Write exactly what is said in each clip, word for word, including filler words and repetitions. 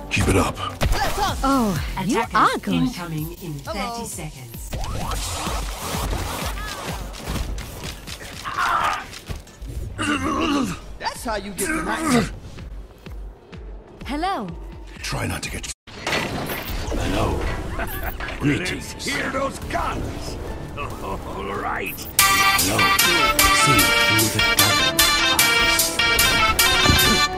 Keep it up. Oh, you are good. Incoming in thirty seconds. That's how you get tonight. Hello. Try not to get. Hello. Greetings. Hear those guns? All right. Hello. See through the dragon's eyes.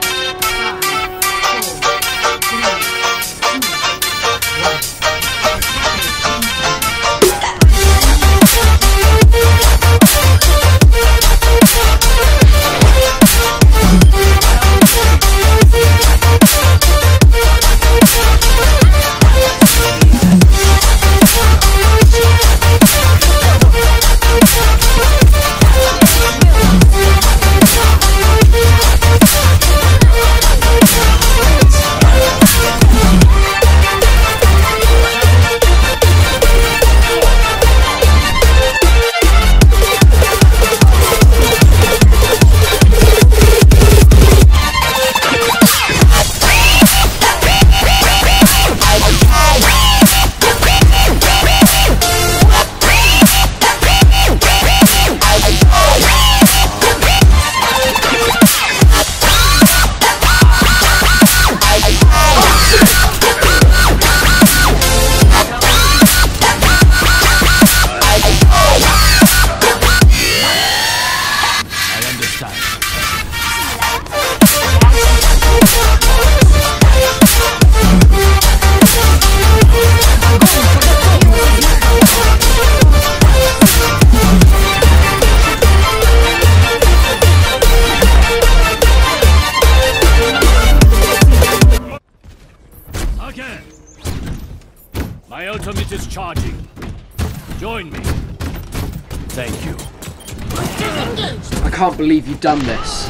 My ultimate is charging. Join me. Thank you. I can't believe you've done this.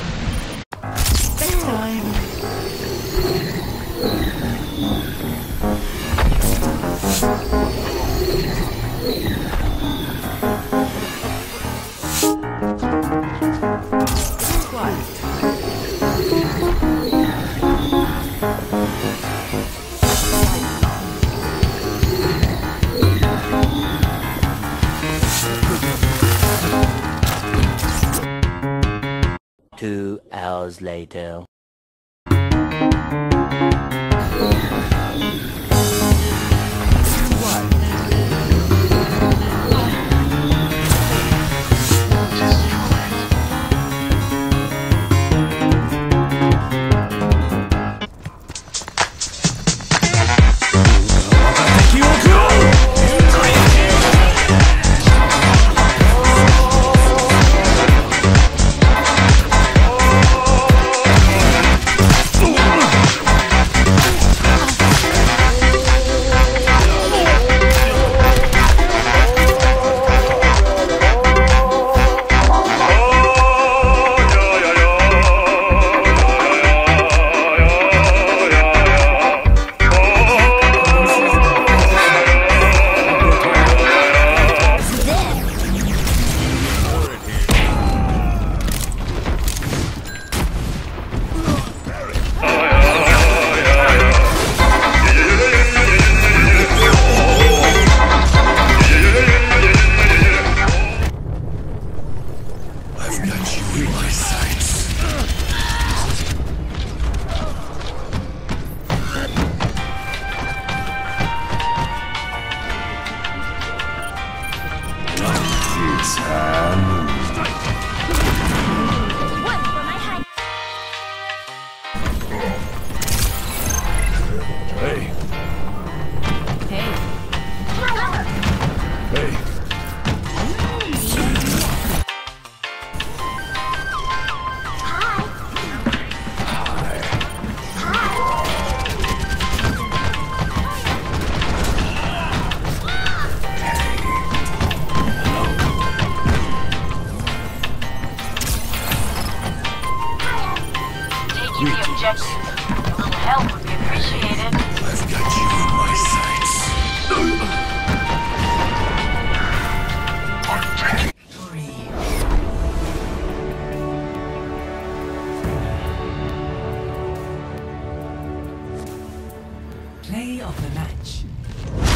Two hours later. Help would be appreciated. I've got you in my sights. Play of the match.